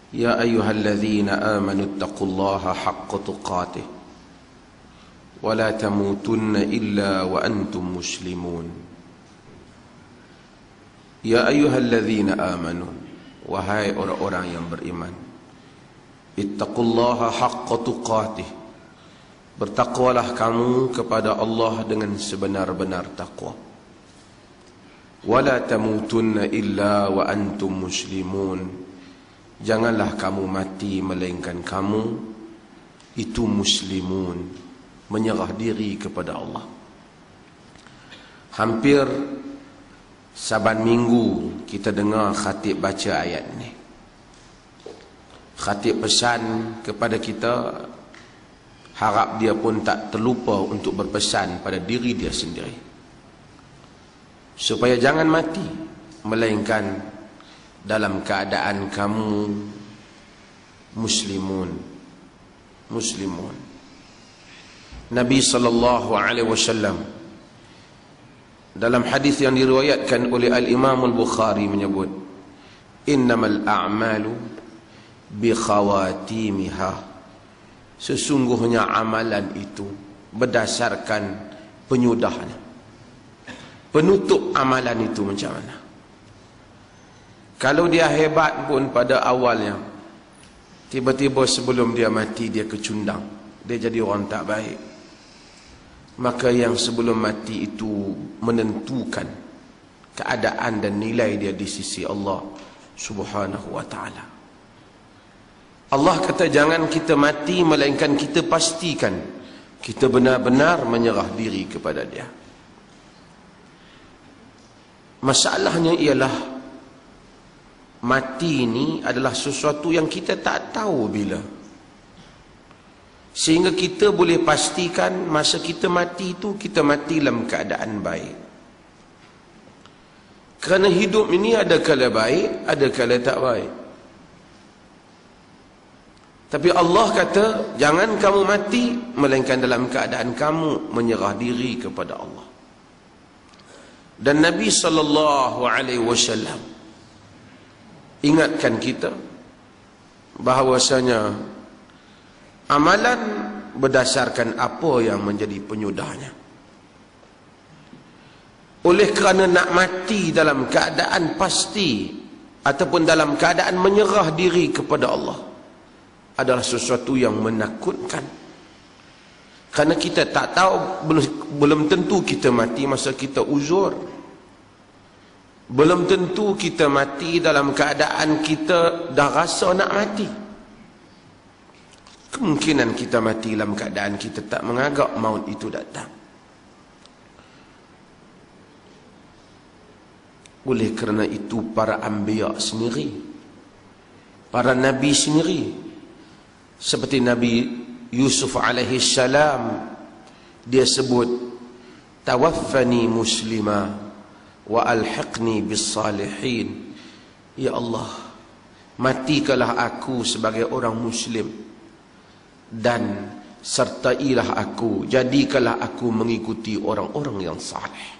يا أيها الذين آمنوا اتقوا الله حق تقاته ولا تموتن إلا وأنتم مسلمون. Ya ayyuhalladzina amanu, wahai orang-orang yang beriman, ittaqullaha haqqa tuqatih, bertakwalah kamu kepada Allah dengan sebenar-benar takwa. Wala tamutunna illa wa antum muslimun, janganlah kamu mati melainkan kamu itu muslimun, menyerah diri kepada Allah. Hampir saban minggu kita dengar khatib baca ayat ni. Khatib pesan kepada kita, harap dia pun tak terlupa untuk berpesan pada diri dia sendiri, supaya jangan mati melainkan dalam keadaan kamu muslimun. Nabi SAW dalam hadis yang diriwayatkan oleh Al-Imam Al-Bukhari menyebut, innamal a'malu bi khawatimiha, sesungguhnya amalan itu berdasarkan penyudahnya. Penutup amalan itu macam mana? Kalau dia hebat pun pada awalnya, tiba-tiba sebelum dia mati dia kecundang, dia jadi orang tak baik, maka yang sebelum mati itu menentukan keadaan dan nilai dia di sisi Allah Subhanahu wa ta'ala. Allah kata jangan kita mati melainkan kita pastikan kita benar-benar menyerah diri kepada dia. Masalahnya ialah mati ini adalah sesuatu yang kita tak tahu bila, sehingga kita boleh pastikan masa kita mati itu, kita mati dalam keadaan baik. Kerana hidup ini ada kala baik, ada kala tak baik. Tapi Allah kata jangan kamu mati melainkan dalam keadaan kamu menyerah diri kepada Allah. Dan Nabi SAW ingatkan kita bahawasanya amalan berdasarkan apa yang menjadi penyudahnya. Oleh kerana nak mati dalam keadaan pasti ataupun dalam keadaan menyerah diri kepada Allah adalah sesuatu yang menakutkan. Kerana kita tak tahu, belum tentu kita mati masa kita uzur. Belum tentu kita mati dalam keadaan kita dah rasa nak mati. Kemungkinan kita mati dalam keadaan kita tak mengagak maut itu datang. Oleh kerana itu para anbiya sendiri, para nabi sendiri, seperti Nabi Yusuf alaihi salam, dia sebut tawaffani muslima wa alhiqni bis salihin. Ya Allah, matikalah aku sebagai orang muslim dan sertailah aku, jadikanlah aku mengikuti orang-orang yang saleh.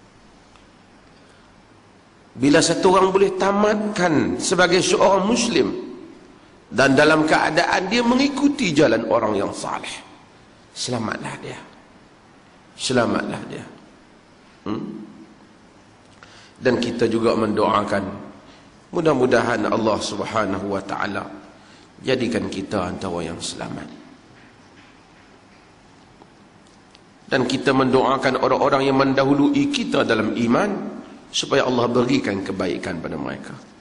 Bila satu orang boleh tamatkan sebagai seorang muslim dan dalam keadaan dia mengikuti jalan orang yang saleh, selamatlah dia. Selamatlah dia. Dan kita juga mendoakan mudah-mudahan Allah Subhanahu wa ta'ala jadikan kita antara yang selamat. Dan kita mendoakan orang-orang yang mendahului kita dalam iman supaya Allah berikan kebaikan pada mereka.